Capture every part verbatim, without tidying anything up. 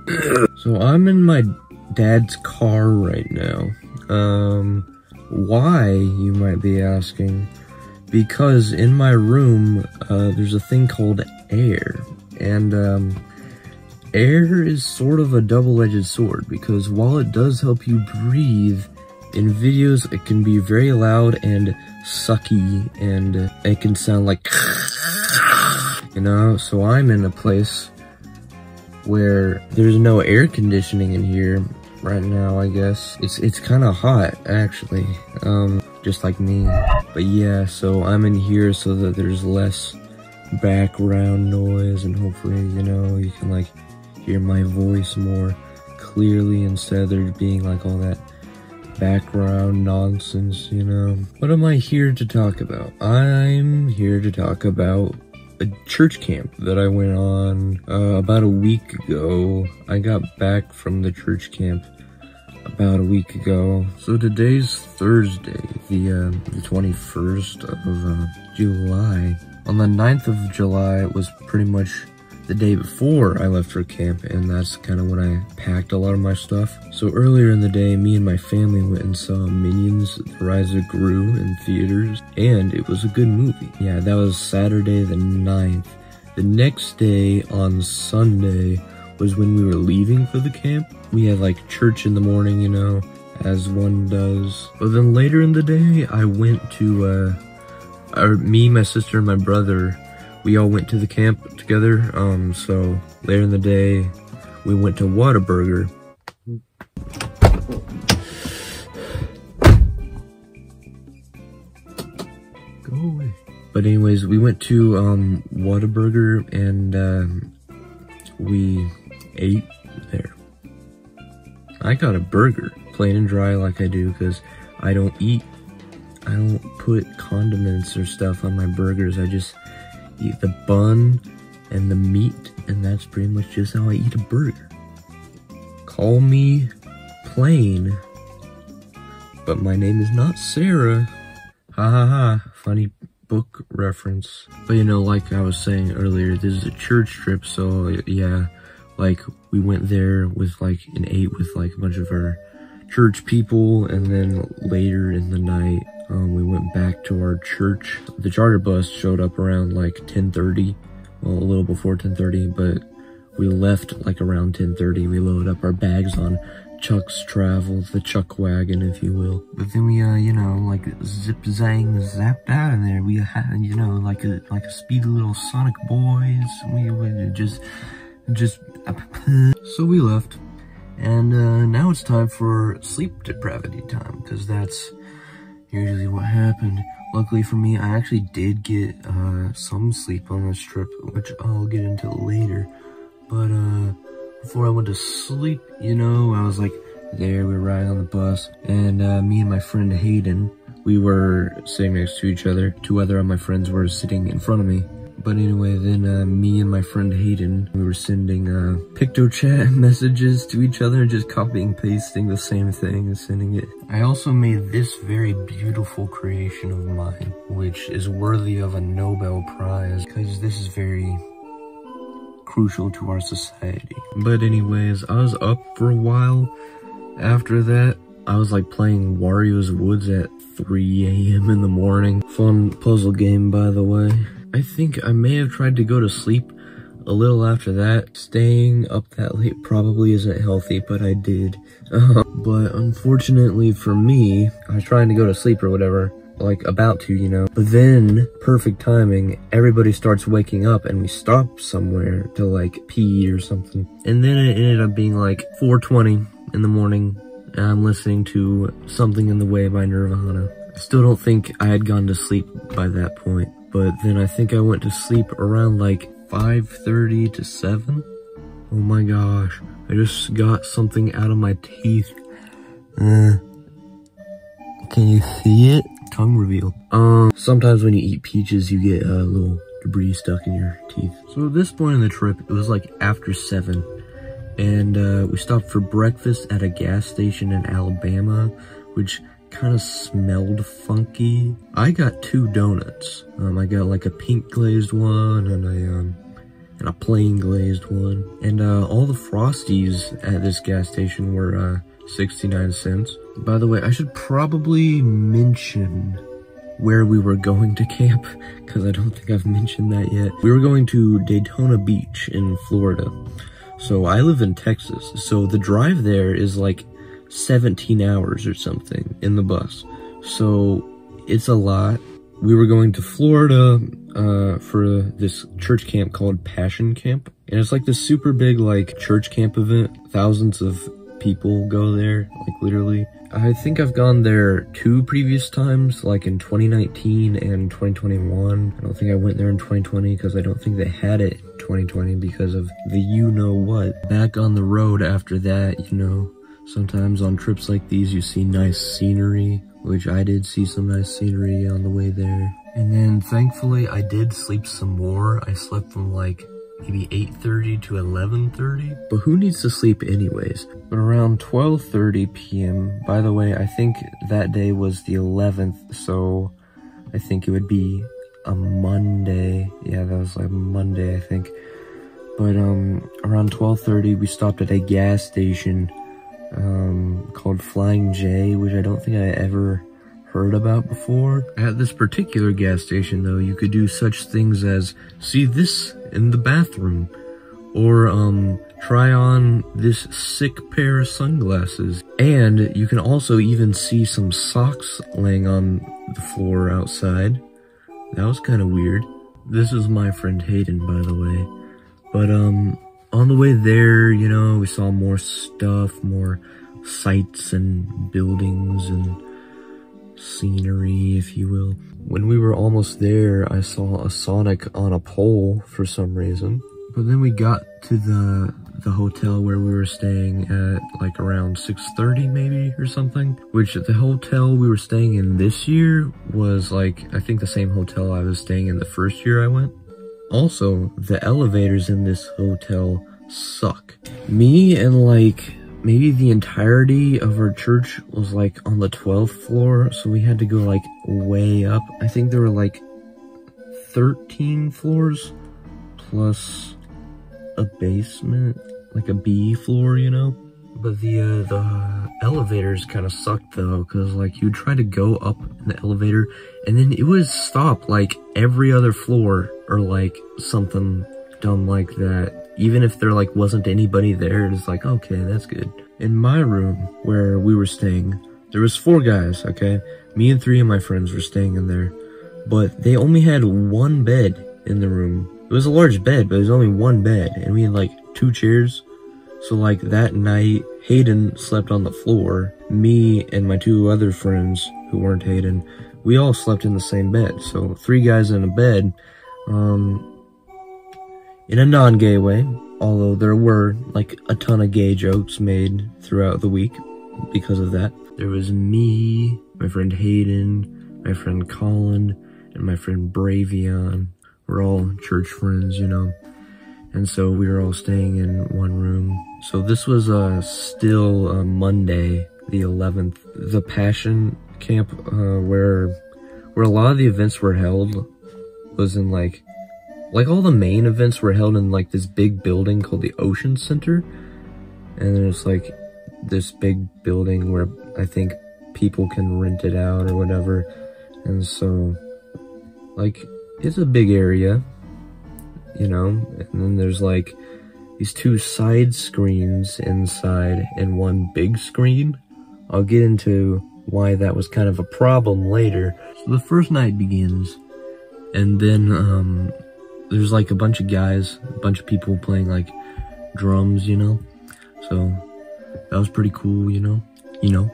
So I'm in my dad's car right now. Um, why, you might be asking? Because in my room, uh, there's a thing called air. And, um, air is sort of a double-edged sword, because while it does help you breathe, in videos it can be very loud and sucky, and it can sound like, you know? So I'm in a place where there's no air conditioning in here right now, I guess. It's it's kind of hot, actually, um, just like me. But yeah, so I'm in here so that there's less background noise, and hopefully, you know, you can, like, hear my voice more clearly instead of there being, like, all that background nonsense, you know? What am I here to talk about? I'm here to talk about a church camp that I went on uh, about a week ago. I got back from the church camp about a week ago. So today's Thursday, the, uh, the twenty-first of uh, July. On the ninth of July, it was pretty much the day before I left for camp, and that's kind of when I packed a lot of my stuff. So earlier in the day, me and my family went and saw Minions: The Rise of Gru in theaters, and it was a good movie. Yeah, that was Saturday the ninth. The next day, on Sunday, was when we were leaving for the camp. We had like church in the morning, you know, as one does. But then later in the day, I went to, uh, our, me, my sister, and my brother, we all went to the camp together. Um, so later in the day, we went to Whataburger. Go away. But anyways, we went to um, Whataburger, and um, we ate there. I got a burger, plain and dry like I do, because I don't eat, I don't put condiments or stuff on my burgers. I just eat the bun and the meat, and that's pretty much just how I eat a burger. Call me plain, but my name is not Sarah. Ha ha ha, funny book reference. But you know, like I was saying earlier, this is a church trip, so yeah, like we went there with like and ate with like a bunch of our church people, and then later in the night, Um, we went back to our church. The charter bus showed up around like ten thirty, well, a little before ten thirty, but we left like around ten thirty. We loaded up our bags on Chuck's Travel, the Chuck wagon, if you will. But then we, uh, you know, like zip zang zapped out of there. We had, you know, like a like a speedy little Sonic boys. We would just, just, so we left, and uh, now it's time for sleep depravity time, because that's usually what happened. Luckily for me, I actually did get uh, some sleep on this trip, which I'll get into later. But uh, before I went to sleep, you know, I was like, there, we were riding on the bus, and uh, me and my friend Hayden, we were sitting next to each other. Two other of my friends were sitting in front of me. But anyway, then uh, me and my friend Hayden, we were sending uh, PictoChat messages to each other, just copying and pasting the same thing and sending it. I also made this very beautiful creation of mine, which is worthy of a Nobel Prize, because this is very crucial to our society. But anyways, I was up for a while. After that, I was like playing Wario's Woods at three A M in the morning. Fun puzzle game, by the way. I think I may have tried to go to sleep a little after that. Staying up that late probably isn't healthy, but I did. Uh, but unfortunately for me, I was trying to go to sleep or whatever, like about to, you know. But then, perfect timing, everybody starts waking up and we stop somewhere to like pee or something. And then it ended up being like four twenty in the morning, and I'm listening to Something in the Way by Nirvana. I still don't think I had gone to sleep by that point. But then I think I went to sleep around like five thirty to seven. Oh my gosh, I just got something out of my teeth. Uh, can you see it? Tongue reveal. Um, sometimes when you eat peaches, you get a uh, little debris stuck in your teeth. So at this point in the trip, it was like after seven. And uh, we stopped for breakfast at a gas station in Alabama, which kind of smelled funky. I got two donuts. Um, I got like a pink glazed one and a um, and a plain glazed one. And uh, all the Frosties at this gas station were uh, sixty-nine cents. By the way, I should probably mention where we were going to camp, because I don't think I've mentioned that yet. We were going to Daytona Beach in Florida. So I live in Texas, so the drive there is like seventeen hours or something in the bus. So it's a lot. We were going to Florida uh, for this church camp called Passion Camp. And it's like this super big like church camp event. Thousands of people go there, like literally. I think I've gone there two previous times, like in twenty nineteen and twenty twenty-one. I don't think I went there in twenty twenty because I don't think they had it in twenty twenty because of the you-know-what. Back on the road after that, you know, sometimes on trips like these you see nice scenery, which I did see some nice scenery on the way there. And then thankfully I did sleep some more. I slept from like maybe eight thirty to eleven thirty, but who needs to sleep anyways? But around twelve thirty p m, by the way, I think that day was the eleventh, so I think it would be a Monday. Yeah, that was like Monday, I think. But um, around twelve thirty, we stopped at a gas station um, called Flying J, which I don't think I ever heard about before. At this particular gas station though, you could do such things as see this in the bathroom, or um try on this sick pair of sunglasses, and you can also even see some socks laying on the floor outside. That was kind of weird. This is my friend Hayden, by the way. But um on the way there, you know, we saw more stuff, more sights and buildings and scenery, if you will. When we were almost there, I saw a Sonic on a pole for some reason. But then we got to the the hotel where we were staying at like around six thirty maybe or something, which the hotel we were staying in this year was like, I think the same hotel I was staying in the first year I went. Also, the elevators in this hotel suck. Me and like maybe the entirety of our church was like on the twelfth floor, so we had to go like way up. I think there were like thirteen floors plus a basement, like a B floor, you know? But the uh, the elevators kind of sucked though, because like you try to go up in the elevator and then it would stop like every other floor or like something dumb like that. Even if there like wasn't anybody there, it's like, okay, that's good. In my room where we were staying, there was four guys, okay? Me and three of my friends were staying in there, but they only had one bed in the room. It was a large bed, but it was only one bed, and we had like two chairs. So like that night, Hayden slept on the floor. Me and my two other friends who weren't Hayden, we all slept in the same bed. So three guys in a bed, um, in a non-gay way, although there were like a ton of gay jokes made throughout the week because of that. There was me, my friend Hayden, my friend Colin, and my friend Bravion. We're all church friends, you know, and so we were all staying in one room. So this was uh, still uh, Monday, the eleventh. The Passion Camp, uh, where where a lot of the events were held, was in like, like all the main events were held in like this big building called the Ocean Center. And then it's like this big building where I think people can rent it out or whatever. And so, like, it's a big area, you know, and then there's like these two side screens inside and one big screen. I'll get into why that was kind of a problem later. So the first night begins, and then um, there's like a bunch of guys, a bunch of people playing like drums, you know, so that was pretty cool, you know, you know.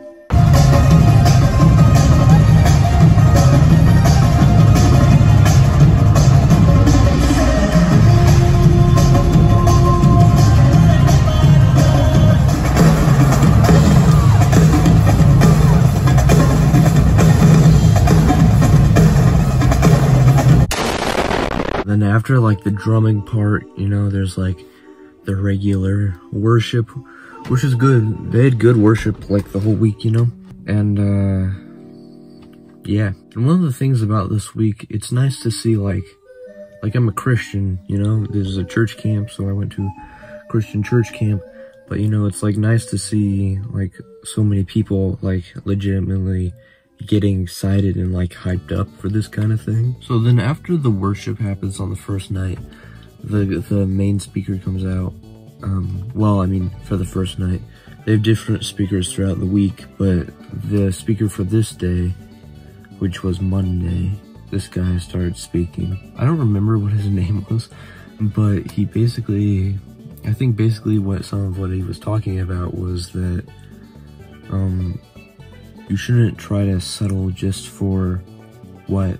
Then after like the drumming part, you know, there's like the regular worship, which is good. They had good worship like the whole week, you know, and uh yeah. And one of the things about this week, it's nice to see like like I'm a Christian, you know, this is a church camp, so I went to Christian church camp, but you know, it's like nice to see like so many people like legitimately getting excited and like hyped up for this kind of thing. So then after the worship happens on the first night, the the main speaker comes out. Um, well, I mean, for the first night, they have different speakers throughout the week, but the speaker for this day, which was Monday, this guy started speaking. I don't remember what his name was, but he basically, I think basically what some of what he was talking about was that, um, you shouldn't try to settle just for what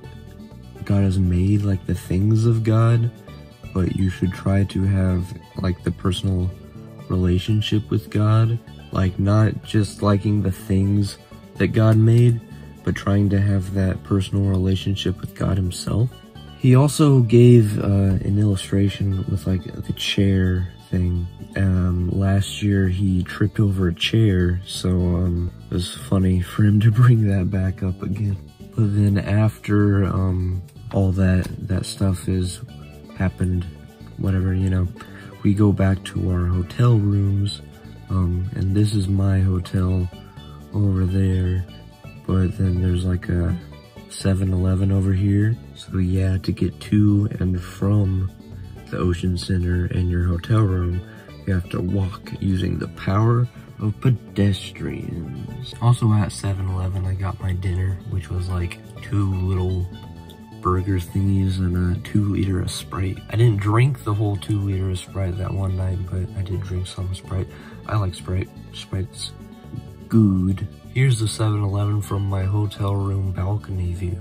God has made, like the things of God, but you should try to have like the personal relationship with God, like not just liking the things that God made, but trying to have that personal relationship with God himself. He also gave uh, an illustration with like the chair thing. Um, last year he tripped over a chair, so um, it was funny for him to bring that back up again. But then after um, all that, that stuff is happened, whatever, you know, we go back to our hotel rooms, um, and this is my hotel over there, but then there's like a seven eleven over here, so yeah, to get to and from the Ocean Center and your hotel room, you have to walk using the power of pedestrians. Also at seven eleven, I got my dinner, which was like two little burger thingies and a two liter of Sprite. I didn't drink the whole two liter of Sprite that one night, but I did drink some Sprite. I like Sprite. Sprite's good. Here's the seven eleven from my hotel room balcony view.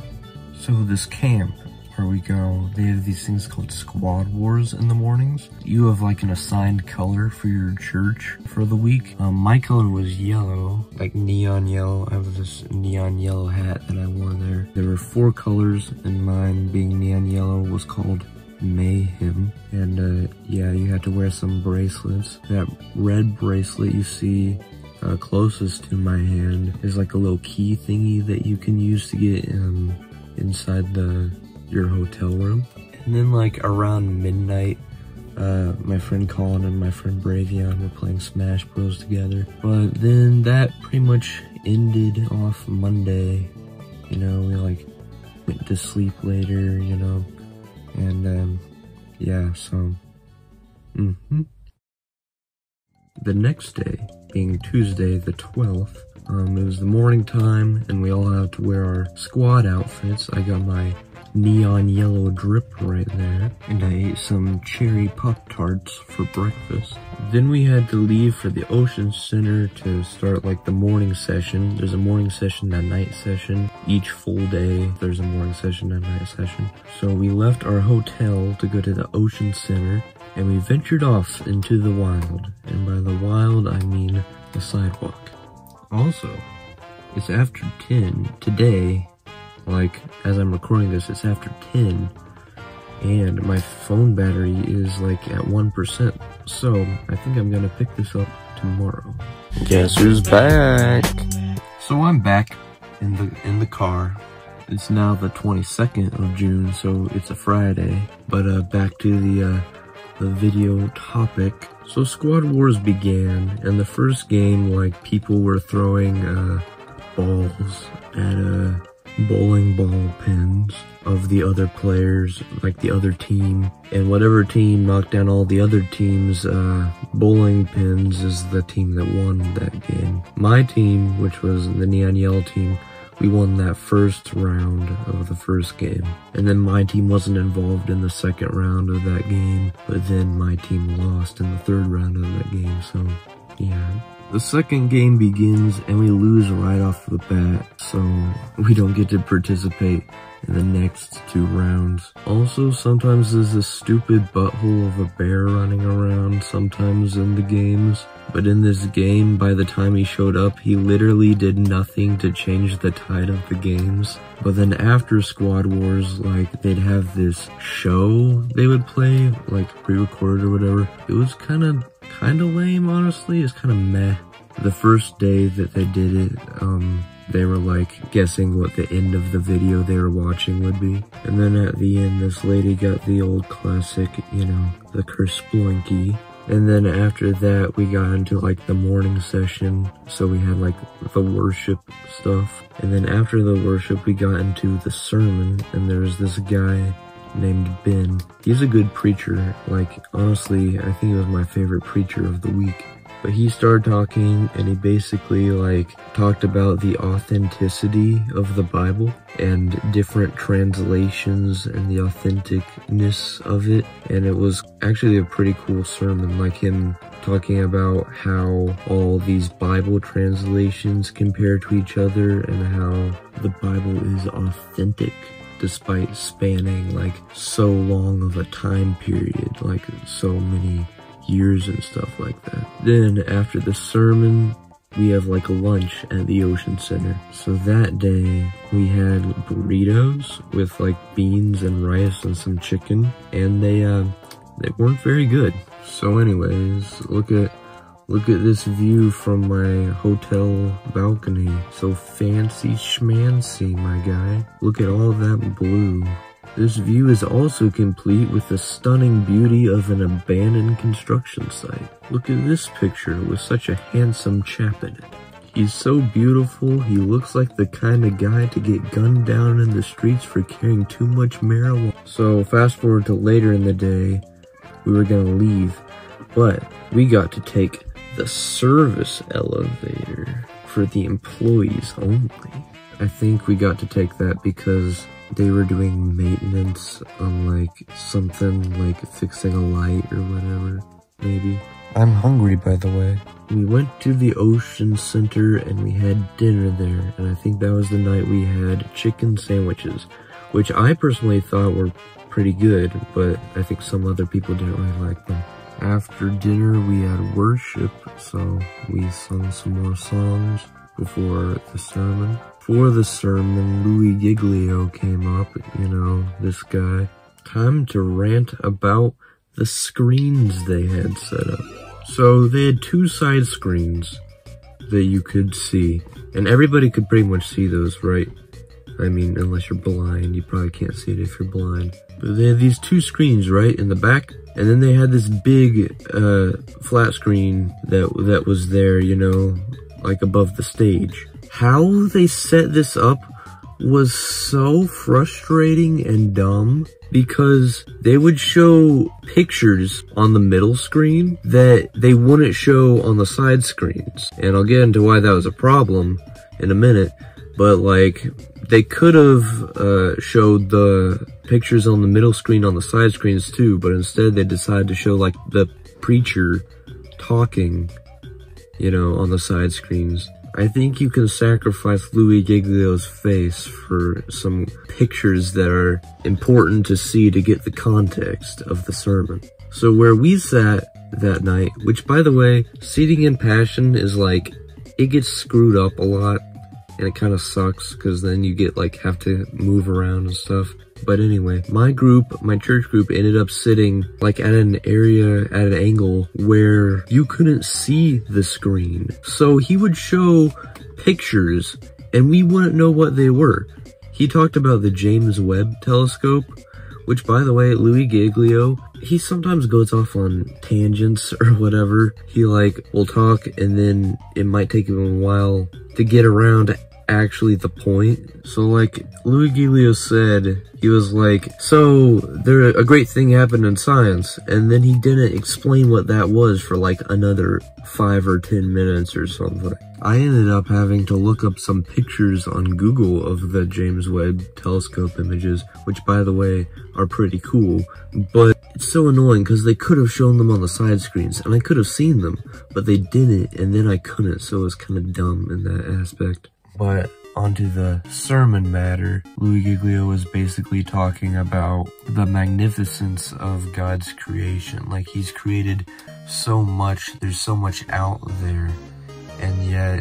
So this camp where we go, they have these things called squad wars in the mornings. You have like an assigned color for your church for the week. Um, my color was yellow, like neon yellow. I have this neon yellow hat that I wore there. There were four colors, and mine being neon yellow was called Mayhem. And uh, yeah, you had to wear some bracelets. That red bracelet you see uh, closest to my hand is like a little key thingy that you can use to get um, inside the your hotel room. And then like around midnight, uh, my friend Colin and my friend Bravion were playing Smash Bros together. But then that pretty much ended off Monday. You know, we like went to sleep later, you know, and um, yeah, so, mm-hmm. The next day, being Tuesday the twelfth, um, it was the morning time, and we all had to wear our squad outfits. I got my neon yellow drip right there, and I ate some cherry Pop-Tarts for breakfast. Then we had to leave for the Ocean Center to start like the morning session. There's a morning session and a night session. Each full day, there's a morning session and a night session. So we left our hotel to go to the Ocean Center, and we ventured off into the wild. And by the wild, I mean the sidewalk. Also, it's after ten today. Like, as I'm recording this, it's after ten, and my phone battery is like at one percent, so I think I'm gonna pick this up tomorrow. Guess who's back? So I'm back in the in the car. It's now the twenty-second of June, so it's a Friday, but uh, back to the, uh, the video topic. So Squad Wars began, and the first game, like, people were throwing uh, balls at uh, bowling ball pins of the other players, like the other team, and whatever team knocked down all the other teams' uh, bowling pins is the team that won that game. My team, which was the neon yellow team, we won that first round of the first game, and then my team wasn't involved in the second round of that game, but then my team lost in the third round of that game, so yeah. The second game begins, and we lose right off the bat, so we don't get to participate in the next two rounds. Also, sometimes there's this stupid butthole of a bear running around sometimes in the games, but in this game, by the time he showed up, he literally did nothing to change the tide of the games. But then after Squad Wars, like, they'd have this show they would play, like pre-recorded or whatever. It was kind of kind of lame, honestly. It's kind of meh. The first day that they did it, um, they were like guessing what the end of the video they were watching would be. And then at the end, this lady got the old classic, you know, the Kersploinky. And then after that, we got into like the morning session. So we had like the worship stuff. And then after the worship, we got into the sermon. And there was this guy named Ben. He's a good preacher. Like, honestly, I think he was my favorite preacher of the week. But he started talking, and he basically like talked about the authenticity of the Bible and different translations and the authenticness of it. And it was actually a pretty cool sermon, like him talking about how all these Bible translations compare to each other and how the Bible is authentic despite spanning like so long of a time period, like so many years and stuff like that. Then after the sermon, we have like a lunch at the Ocean Center. So that day we had burritos with like beans and rice and some chicken, and they uh they weren't very good. So anyways, look at look at this view from my hotel balcony. So fancy schmancy, my guy. Look at all that blue. This view is also complete with the stunning beauty of an abandoned construction site. Look at this picture with such a handsome chap in it. He's so beautiful, he looks like the kind of guy to get gunned down in the streets for carrying too much marijuana. So fast forward to later in the day, we were gonna leave, but we got to take the service elevator for the employees only. I think we got to take that because they were doing maintenance on like something like fixing a light or whatever, maybe. I'm hungry, by the way. We went to the Ocean Center and we had dinner there, and I think that was the night we had chicken sandwiches, which I personally thought were pretty good, but I think some other people didn't really like them. After dinner, we had worship, so we sung some more songs before the sermon. For the sermon, Louis Giglio came up, you know, this guy. Time to rant about the screens they had set up. So they had two side screens that you could see, and everybody could pretty much see those, right? I mean, unless you're blind, you probably can't see it if you're blind. But they had these two screens, right, in the back, and then they had this big, uh, flat screen that, that was there, you know, like above the stage. How they set this up was so frustrating and dumb, because they would show pictures on the middle screen that they wouldn't show on the side screens. And I'll get into why that was a problem in a minute, but like, they could have uh, showed the pictures on the middle screen on the side screens too, but instead they decided to show like the preacher talking, you know, on the side screens. I think you can sacrifice Louis Giglio's face for some pictures that are important to see to get the context of the sermon. So where we sat that night, which by the way, seating in Passion is like, it gets screwed up a lot, and it kind of sucks because then you get like have to move around and stuff. But anyway, my group, my church group ended up sitting like at an area, at an angle where you couldn't see the screen. So he would show pictures and we wouldn't know what they were. He talked about the James Webb telescope, which by the way, Louis Giglio, he sometimes goes off on tangents or whatever. He like will talk and then it might take him a while to get around actually the point. So like Louis Giglio said, he was like, so there a great thing happened in science, and then he didn't explain what that was for like another five or ten minutes or something. I ended up having to look up some pictures on Google of the James Webb telescope images, which by the way are pretty cool, but it's so annoying because they could have shown them on the side screens and I could have seen them, but they didn't, and then I couldn't, so it was kind of dumb in that aspect. But onto the sermon matter, Louis Giglio was basically talking about the magnificence of God's creation. Like, he's created so much, there's so much out there, and yet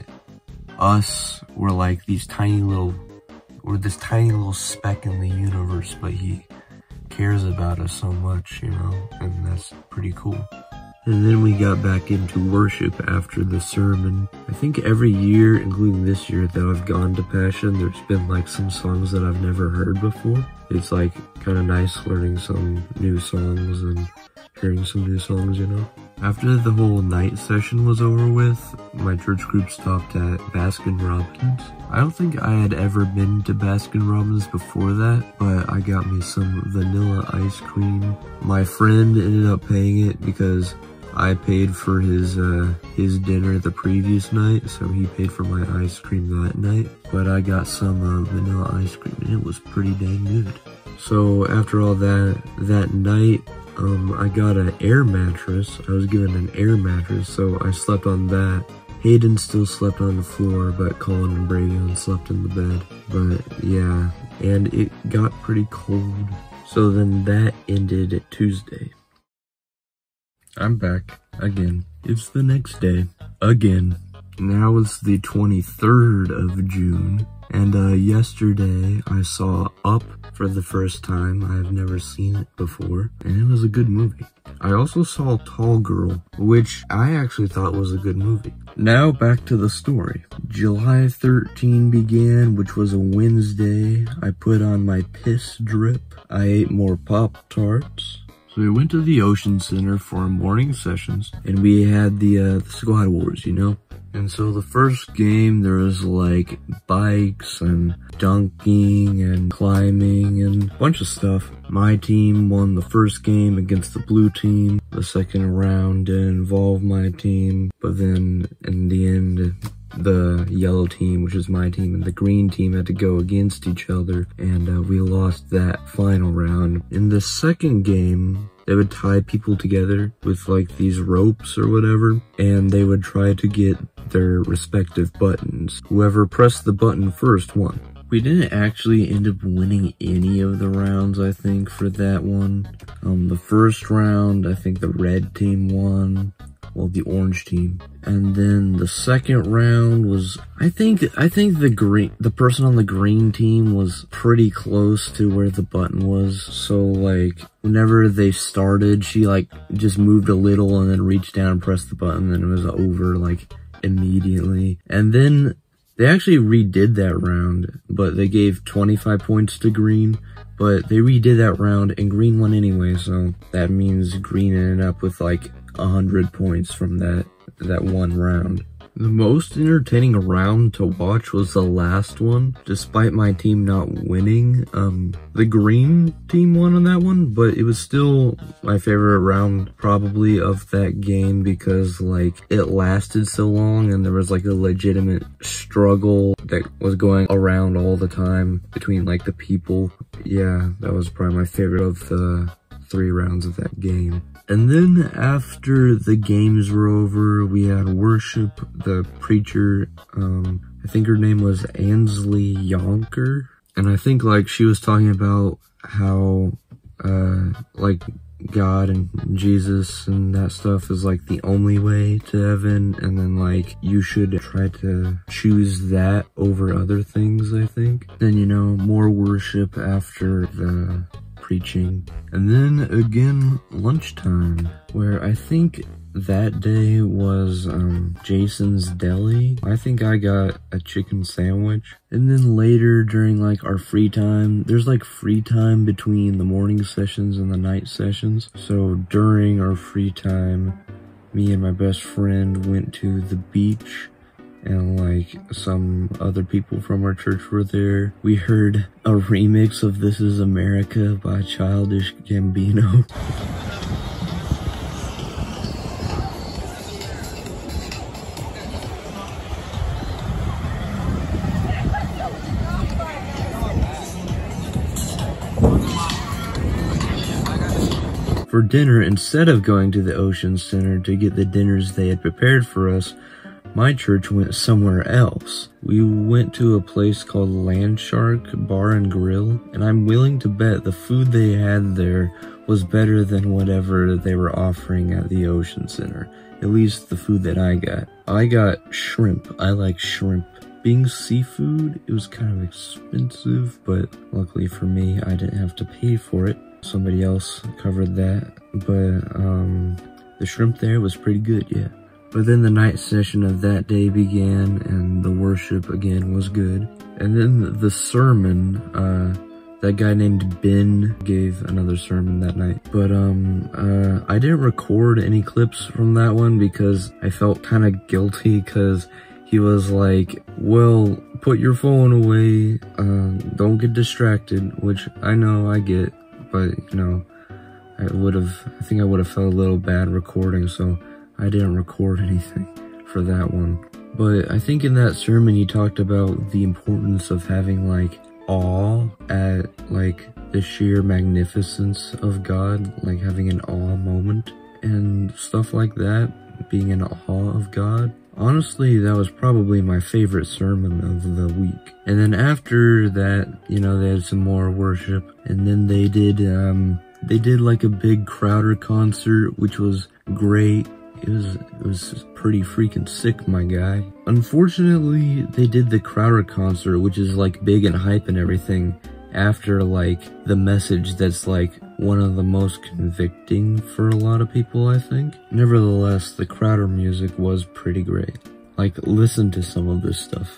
us, we're like these tiny little, we're this tiny little speck in the universe, but he cares about us so much, you know, and that's pretty cool. And then we got back into worship after the sermon. I think every year, including this year that I've gone to Passion, there's been like some songs that I've never heard before. It's like kind of nice learning some new songs and hearing some new songs, you know? After the whole night session was over with, my church group stopped at Baskin Robbins. I don't think I had ever been to Baskin Robbins before that, but I got me some vanilla ice cream. My friend ended up paying it because I paid for his uh, his dinner the previous night, so he paid for my ice cream that night. But I got some uh, vanilla ice cream, and it was pretty dang good. So after all that, that night, um, I got an air mattress. I was given an air mattress, so I slept on that. Hayden still slept on the floor, but Colin and Bravion slept in the bed. But yeah, and it got pretty cold. So then that ended Tuesday. I'm back again. It's the next day again. Now it's the twenty-third of June, and uh, yesterday I saw Up for the first time. I've never seen it before, and it was a good movie. I also saw Tall Girl, which I actually thought was a good movie. Now back to the story. July thirteenth began, which was a Wednesday. I put on my piss drip. I ate more Pop-Tarts. So we went to the Ocean Center for our morning sessions, and we had the, uh, the Squad Wars, you know? And so the first game, there was like bikes and dunking and climbing and a bunch of stuff. My team won the first game against the blue team. The second round didn't involve my team, but then in the end, the yellow team, which is my team, and the green team had to go against each other, and uh, we lost that final round. In the second game, they would tie people together with like these ropes or whatever, and they would try to get their respective buttons. Whoever pressed the button first won. We didn't actually end up winning any of the rounds, I think, for that one. Um, the first round, I think the red team won. Well, the orange team. And then the second round was, I think, I think the green, the person on the green team was pretty close to where the button was. So like, whenever they started, she like just moved a little and then reached down and pressed the button, and it was over like immediately. And then they actually redid that round, but they gave twenty-five points to green. But they redid that round and green won anyway, so that means green ended up with like a hundred points from that that one round. The most entertaining round to watch was the last one, despite my team not winning. Um, the green team won on that one, but it was still my favorite round probably of that game because like it lasted so long and there was like a legitimate struggle that was going around all the time between like the people. Yeah, that was probably my favorite of the three rounds of that game. And then after the games were over, we had worship. The preacher, um, I think her name was Ansley Yonker. And I think like she was talking about how, uh, like God and Jesus and that stuff is like the only way to heaven. And then like you should try to choose that over other things, I think. Then, you know, more worship after the preaching. And then again, lunchtime, where I think that day was um, Jason's Deli. I think I got a chicken sandwich. And then later during like our free time, there's like free time between the morning sessions and the night sessions. So during our free time, me and my best friend went to the beach, and like some other people from our church were there. We heard a remix of This Is America by Childish Gambino. For dinner, instead of going to the Ocean Center to get the dinners they had prepared for us, my church went somewhere else. We went to a place called Land Shark Bar and Grill, and I'm willing to bet the food they had there was better than whatever they were offering at the Ocean Center. At least the food that I got. I got shrimp. I like shrimp. Being seafood, it was kind of expensive, but luckily for me, I didn't have to pay for it. Somebody else covered that, but um, the shrimp there was pretty good, yeah. But then the night session of that day began, and the worship again was good. And then the sermon, uh, that guy named Ben gave another sermon that night. But, um, uh, I didn't record any clips from that one because I felt kind of guilty because he was like, well, put your phone away, uh, don't get distracted, which I know I get, but, you know, I would have, I think I would have felt a little bad recording, so I didn't record anything for that one. But I think in that sermon he talked about the importance of having, like, awe at, like, the sheer magnificence of God, like having an awe moment and stuff like that, being in awe of God. Honestly, that was probably my favorite sermon of the week. And then after that, you know, they had some more worship, and then they did, um, they did like a big Crowder concert, which was great. It was, it was pretty freaking sick, my guy. Unfortunately, they did the Crowder concert, which is like big and hype and everything, after like the message that's like one of the most convicting for a lot of people, I think. Nevertheless, the Crowder music was pretty great. Like, listen to some of this stuff.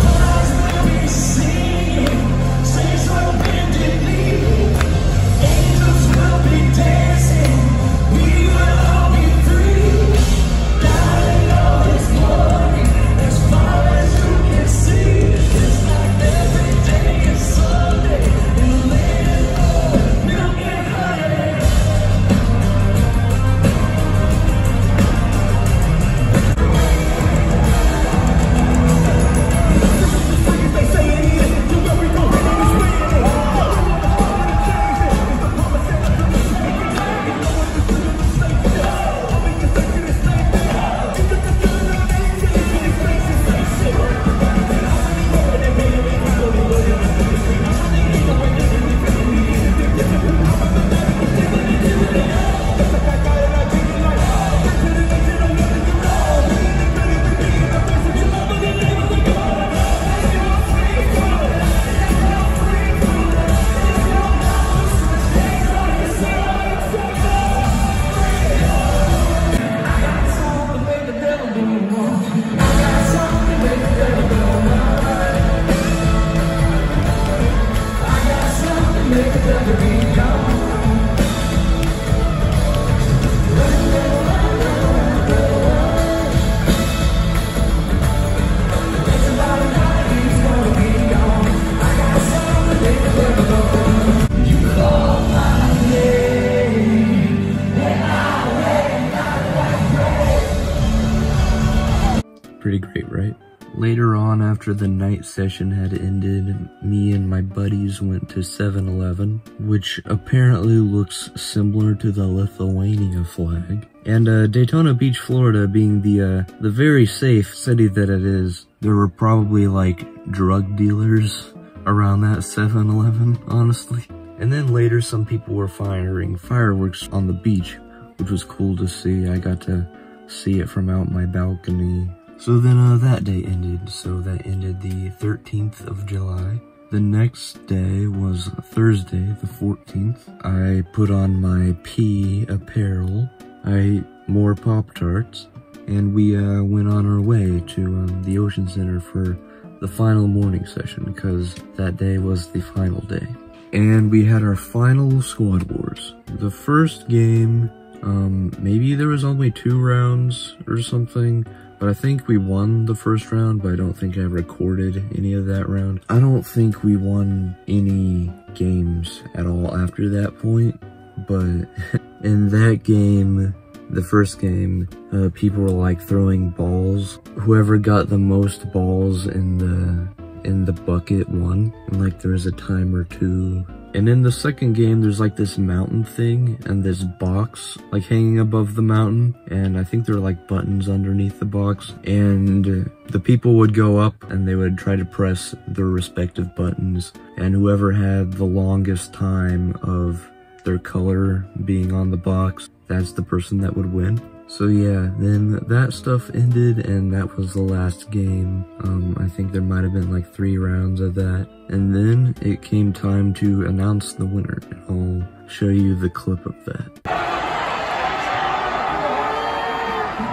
Pretty great, right? Later on, after the night session had ended, me and my buddies went to seven eleven, which apparently looks similar to the Lithuania flag. And uh, Daytona Beach, Florida being the, uh, the very safe city that it is, there were probably like drug dealers around that seven eleven, honestly. And then later some people were firing fireworks on the beach, which was cool to see. I got to see it from out my balcony. So then uh, that day ended, so that ended the thirteenth of July. The next day was Thursday, the fourteenth. I put on my P apparel, I ate more Pop-Tarts, and we uh, went on our way to um, the Ocean Center for the final morning session, because that day was the final day. And we had our final Squad Wars. The first game, um, maybe there was only two rounds or something, but I think we won the first round, but I don't think I recorded any of that round. I don't think we won any games at all after that point, but in that game, the first game, uh, people were like throwing balls. Whoever got the most balls in the in the bucket won, and like there was a timer too. And in the second game, there's like this mountain thing and this box like hanging above the mountain, and I think there are like buttons underneath the box, and the people would go up and they would try to press their respective buttons, and whoever had the longest time of their color being on the box, that's the person that would win. So yeah, then that stuff ended, and that was the last game. Um, I think there might have been like three rounds of that. And then it came time to announce the winner. I'll show you the clip of that.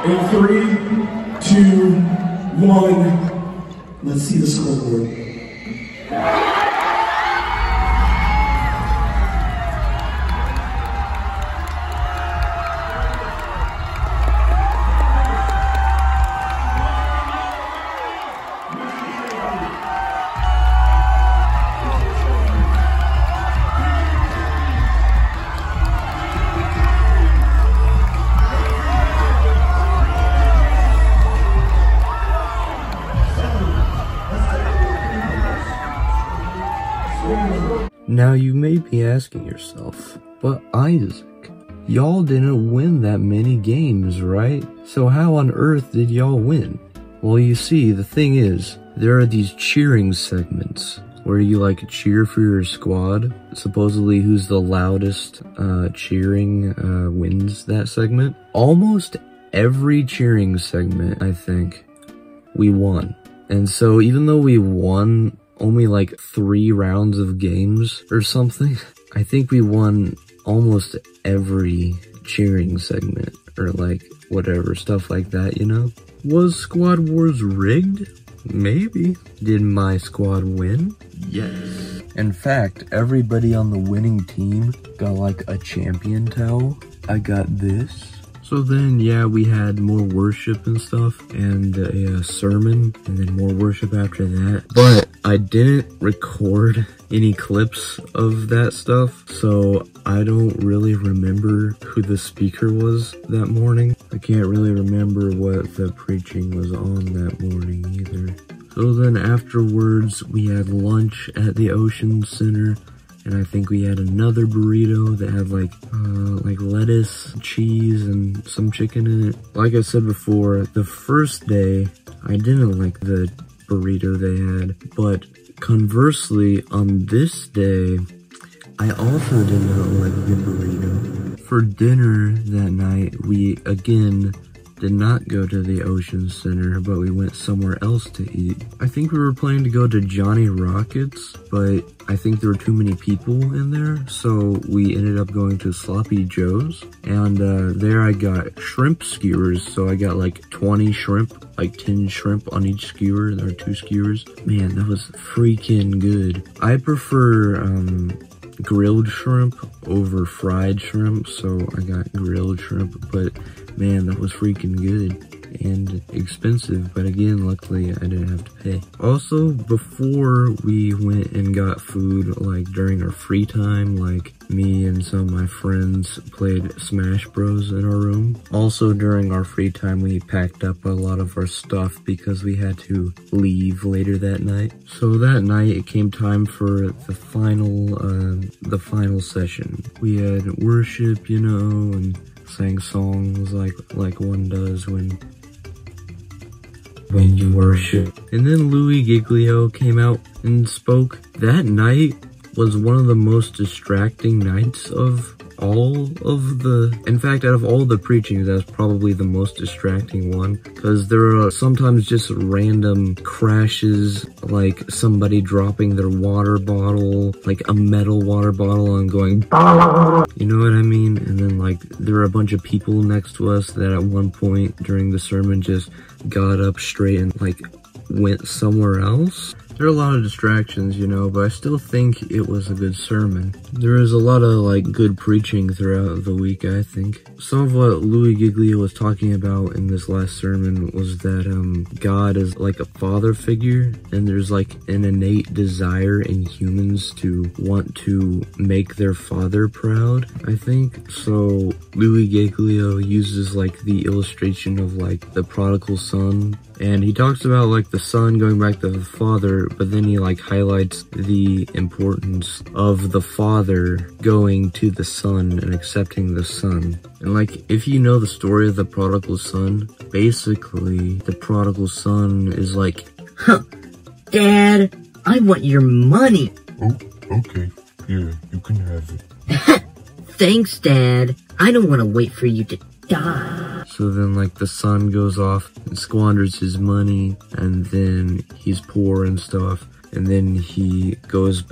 In three, two, one. Let's see the scoreboard. Now you may be asking yourself, but Isaac, y'all didn't win that many games, right? So how on earth did y'all win? Well, you see, the thing is, there are these cheering segments where you like cheer for your squad. Supposedly who's the loudest uh, cheering uh, wins that segment. Almost every cheering segment, I think, we won. And so even though we won only like three rounds of games or something, I think we won almost every cheering segment or like whatever, stuff like that, you know? Was Squad Wars rigged? Maybe. Did my squad win? Yes. In fact, everybody on the winning team got like a champion towel. I got this. So then, yeah, we had more worship and stuff, and a, a sermon, and then more worship after that. But I didn't record any clips of that stuff, so I don't really remember who the speaker was that morning. I can't really remember what the preaching was on that morning either. So then afterwards, we had lunch at the Ocean Center. And I think we had another burrito that had like, uh, like lettuce, cheese, and some chicken in it. Like I said before, the first day, I didn't like the burrito they had. But conversely, on this day, I also did not like the burrito. For dinner that night, we again did not go to the Ocean Center, but we went somewhere else to eat. I think we were planning to go to Johnny Rockets, but I think there were too many people in there, so we ended up going to Sloppy Joe's. And uh, there I got shrimp skewers, so I got like twenty shrimp, like ten shrimp on each skewer. There are two skewers. Man, that was freaking good. I prefer um, grilled shrimp over fried shrimp, so I got grilled shrimp, but man, that was freaking good and expensive, but again, luckily I didn't have to pay. Also, before we went and got food, like during our free time, like me and some of my friends played Smash Bros in our room. Also, during our free time, we packed up a lot of our stuff because we had to leave later that night. So that night, it came time for the final, uh, the final session. We had worship, you know, and sang songs like like one does when when you worship. And then Louis Giglio came out and spoke. That night was one of the most distracting nights of all of the, in fact, out of all the preachings, that's probably the most distracting one, because there are sometimes just random crashes, like somebody dropping their water bottle, like a metal water bottle, and going, you know what I mean? And then like there were a bunch of people next to us that at one point during the sermon just got up straight and like went somewhere else. There are a lot of distractions, you know, but I still think it was a good sermon. There is a lot of, like, good preaching throughout the week, I think. Some of what Louis Giglio was talking about in this last sermon was that, um, God is like a father figure, and there's, like, an innate desire in humans to want to make their father proud, I think. So, Louis Giglio uses, like, the illustration of, like, the prodigal son, and he talks about, like, the son going back to the father, but then he, like, highlights the importance of the father going to the son and accepting the son. And, like, if you know the story of the prodigal son, basically, the prodigal son is like, huh, Dad, I want your money. Oh, okay. Here, you can have it. Thanks, Dad. I don't want to wait for you to die. So then, like, the son goes off and squanders his money, and then he's poor and stuff, and then he goes back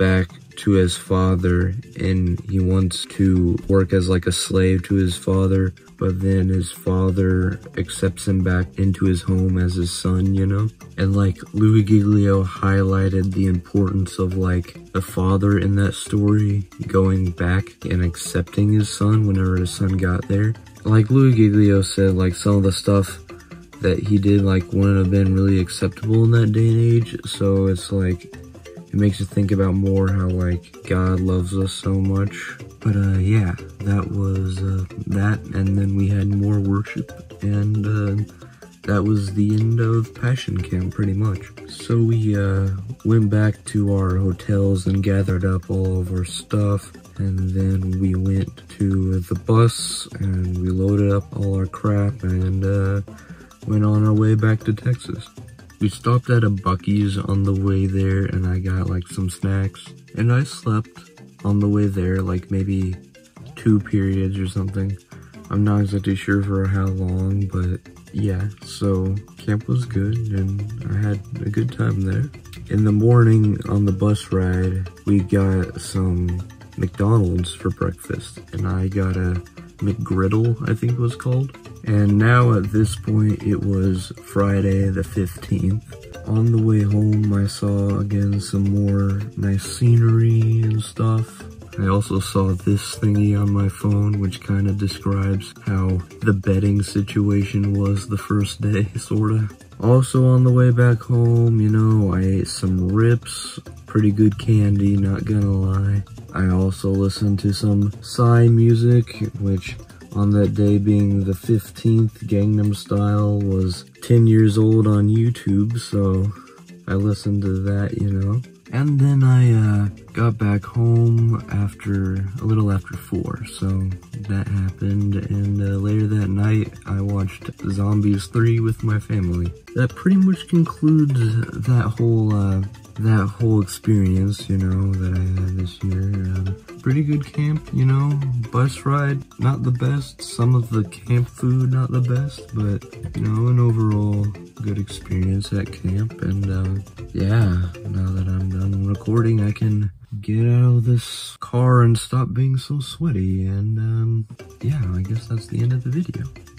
to his father, and he wants to work as like a slave to his father, but then his father accepts him back into his home as his son, you know? And like Louis Giglio highlighted the importance of like the father in that story going back and accepting his son whenever his son got there. Like Louis Giglio said, like some of the stuff that he did like wouldn't have been really acceptable in that day and age, so it's like it makes you think about more how like God loves us so much. But uh yeah, that was uh, that, and then we had more worship, and uh that was the end of Passion Camp pretty much. So we uh went back to our hotels and gathered up all of our stuff, and then we went to the bus and we loaded up all our crap and uh went on our way back to Texas. We stopped at a Buc-ee's on the way there, and I got like some snacks, and I slept on the way there, like maybe two periods or something. I'm not exactly sure for how long, but yeah, so camp was good and I had a good time there. In the morning on the bus ride, we got some McDonald's for breakfast, and I got a McGriddle, I think it was called. And now at this point, it was Friday the fifteenth. On the way home, I saw again some more nice scenery and stuff. I also saw this thingy on my phone, which kind of describes how the bedding situation was the first day, sorta. Also on the way back home, you know, I ate some Rips, pretty good candy, not gonna lie. I also listened to some Psy music, which on that day being the fifteenth, Gangnam Style was ten years old on YouTube, so I listened to that, you know. And then I uh, got back home after, a little after four, so that happened. And uh, later that night, I watched Zombies three with my family. That pretty much concludes that whole, uh, that whole experience, you know, that I had this year. Um, pretty good camp, you know, bus ride, not the best. Some of the camp food, not the best, but, you know, an overall good experience at camp. And, uh, yeah, now that I'm done recording, I can get out of this car and stop being so sweaty. And, um, yeah, I guess that's the end of the video.